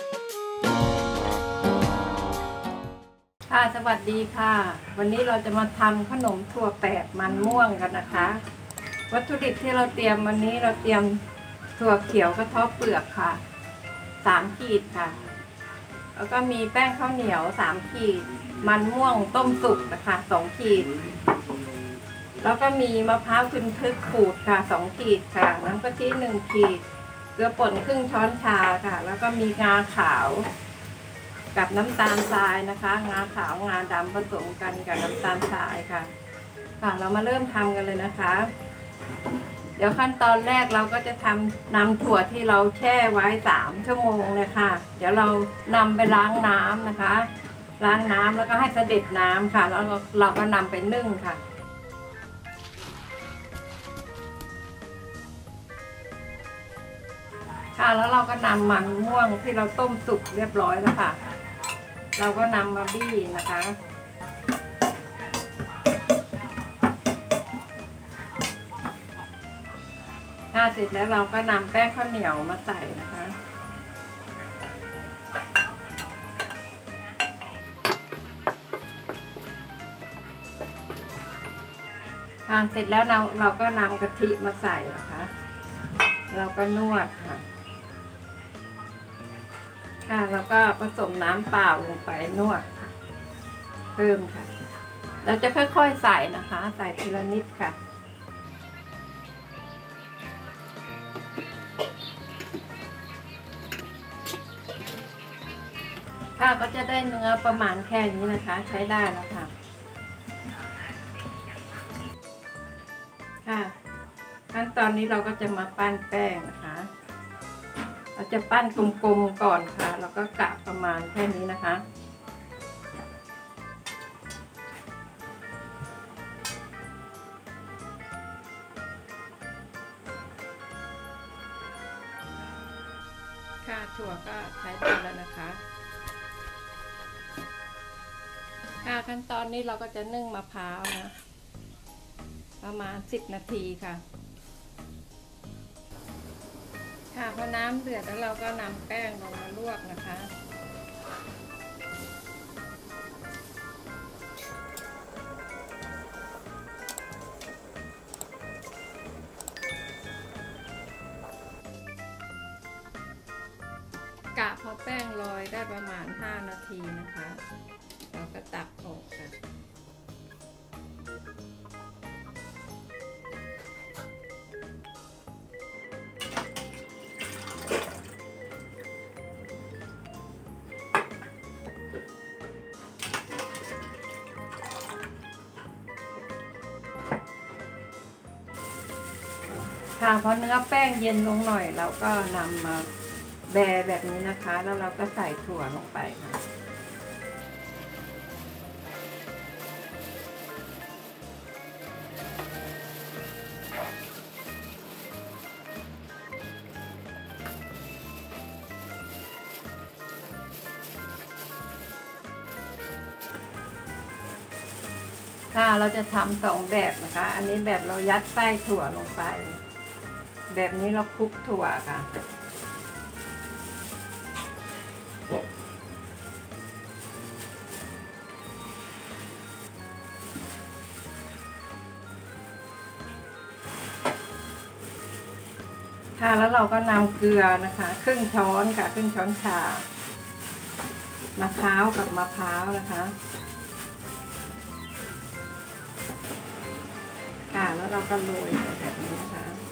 ค่ะสวัสดีค่ะวันนี้เราจะมาทำขนมถั่วแปบมันม่วงกันนะคะวัตถุดิบที่เราเตรียมวันนี้เราเตรียมถั่วเขียวกระเทาะเปลือกค่ะ3 ขีดค่ะแล้วก็มีแป้งข้าวเหนียว3 ขีดมันม่วงต้มสุกนะคะ2 ขีดแล้วก็มีมะพร้าวทึนทึกขูดค่ะ2 ขีดค่ะน้ำกะทิ1 ขีดเกลือป่นครึ่งช้อนชาค่ะแล้วก็มีงาขาวกับน้ำตาลทรายนะคะงาขาวงาดำผสมกันกับน้ำตาลทรายค่ะเรามาเริ่มทำกันเลยนะคะเดี๋ยวขั้นตอนแรกเราก็จะนำถั่วที่เราแช่ไว้3 ชั่วโมงเลยค่ะเดี๋ยวเรานำไปล้างน้ำนะคะล้างน้ำแล้วก็ให้เสด็จน้ำค่ะแล้วเราก็นำไปนึ่งค่ะแล้วเราก็นำมันม่วงที่เราต้มสุกเรียบร้อยแล้วค่ะเราก็นำมาบี้นะคะเสร็จแล้วเราก็นำแป้งข้าวเหนียวมาใส่นะคะเสร็จแล้วเราก็นำกะทิมาใส่นะคะเราก็นวดค่ะแล้วก็ผสมน้ำเปล่าลงไปนวดเพิ่มค่ะเราจะค่อยๆใส่นะคะใส่ทีละนิดค่ะก็จะได้เนื้อประมาณแค่นี้นะคะใช้ได้แล้วค่ะขั้นตอนนี้เราก็จะมาปั้นแป้งนะคะเราจะปั้นกลมๆก่อนค่ะแล้วก็กะประมาณแค่นี้นะคะถั่วก็ใช้ได้แล้วนะคะขั้นตอนนี้เราก็จะนึ่งมะพร้าวนะประมาณ10 นาทีค่ะพอน้ำเดือดแล้วเราก็นำแป้งลงมาลวกนะคะกะพอแป้งลอยได้ประมาณ5 นาทีนะคะเราก็ตักออกค่ะพอเนื้อแป้งเย็นลงหน่อยเราก็นำมาแบะแบบนี้นะคะแล้วเราก็ใส่ถั่วลงไปค่ะเราจะทำ2 แบบนะคะอันนี้แบบเรายัดไส้ถั่วลงไปแบบนี้เราคลุกถั่วค่ะแล้วเราก็นำเกลือนะคะครึ่งช้อนค่ะครึ่งช้อนชามะพร้าวกับมะพร้าวนะคะแล้วเราก็โรยแบบนี้นะคะ